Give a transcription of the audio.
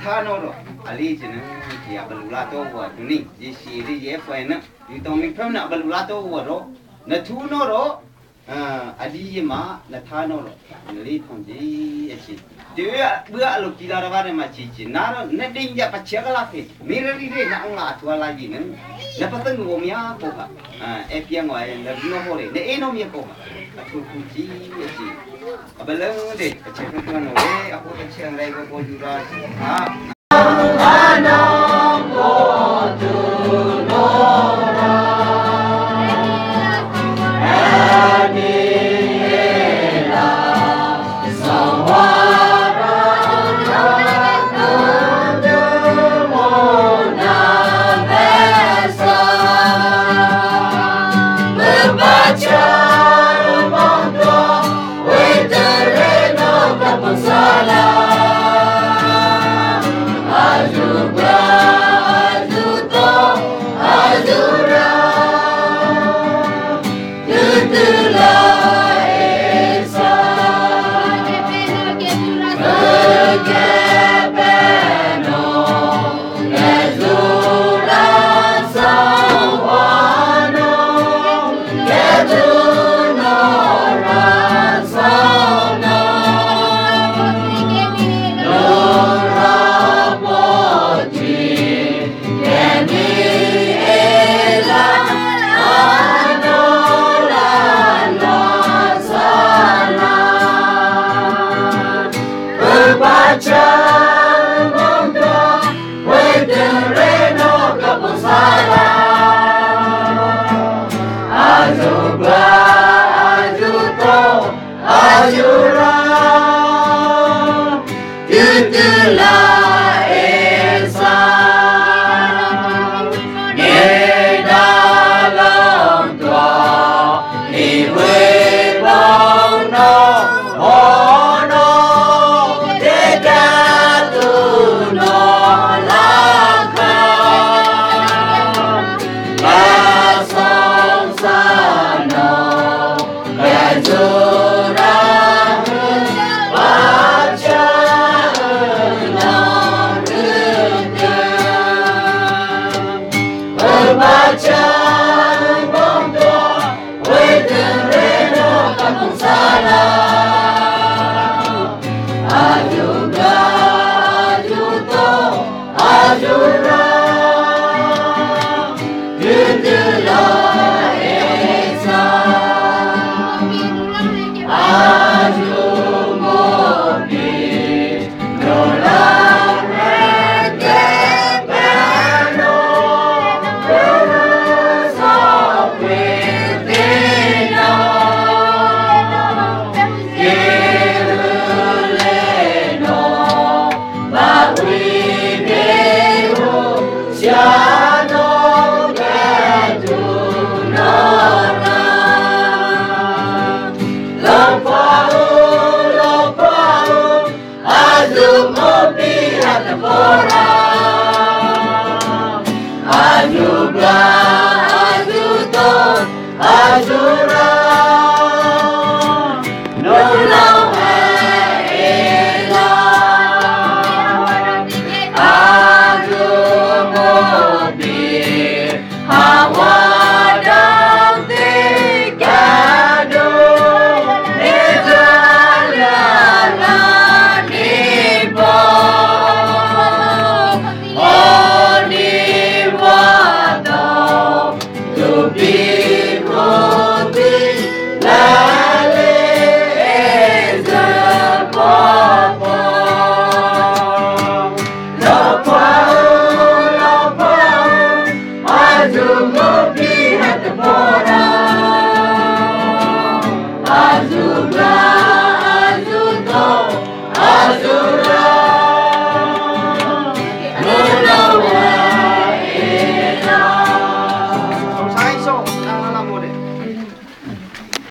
Natano, Allegian, Diabalulato, what you need. This is the FN. You don't mean from Nabalulato, what? Natuno, Adima, Natano, lead on the. Do you look at my chichi? Not nothing yet, but Chagalafi. Merely, not to a lagin. Napatan Gomia, Poca, Epian, and the Nobody, the Enomia Poca. A true Kuchi, a balloon, a check away, a potential labor for you guys.